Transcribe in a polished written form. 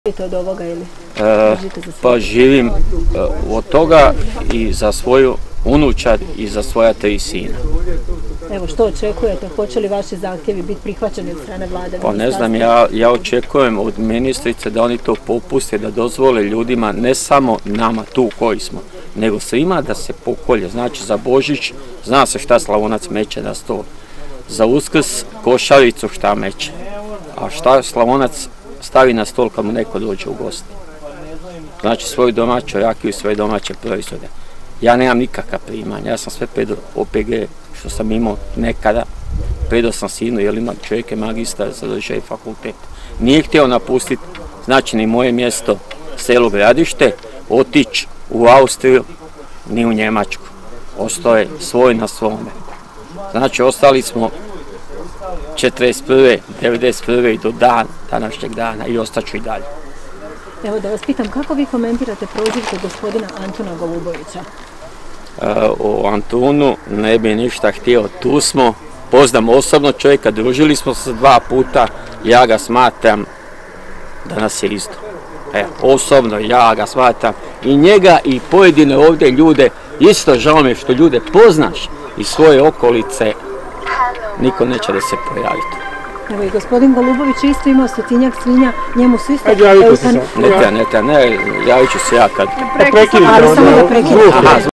od ovoga ili Pa živim od toga i za svoju unučad i za svoja 3 sina. Evo, što očekujete? Hoće li vaši zahtjevi biti prihvaćeni od strane vlade? Pa ne znam, ja očekujem od ministrice da oni to popuste, da dozvole ljudima, ne samo nama tu koji smo, nego svima da se pokolje. Znači za Božić zna se šta Slavonac meće na stol. Za Uskrs košaricu šta meće. A šta Slavonac stavi na stol kad mu neko dođe u gosti. Znači svoju domaću rakiju i svoje domaće proizvode. Ja nemam nikakva primanja, ja sam sve predo OPG što sam imao nekada. Predao sam sinu, jer ima čovjek je magistar, završio je fakultet. Nije htio napustiti, znači ni moje mjesto, selo Gradište, otići u Austriju, ni u Njemačku. Ostao je svoj na svome. Znači ostali smo 41. 91. i do današnjeg dana i ostaću i dalje. Evo da vas pitam, kako vi komentirate prozivke gospodina Antuna Golubovića? O Antunu ne bi ništa htio, tu smo, poznam osobno čovjeka, družili smo se 2 puta, ja ga smatram da nas je isto. Osobno ja ga smatram i njega i pojedine ovdje ljude, isto žao mi što ljude poznaš iz svoje okolice, niko neće da se pojaviti. Evo i gospodin Golubović isto imao 100-tinjak svinja, njemu su isto... Ne, javit ću se ja kad... Ali samo da prekidam.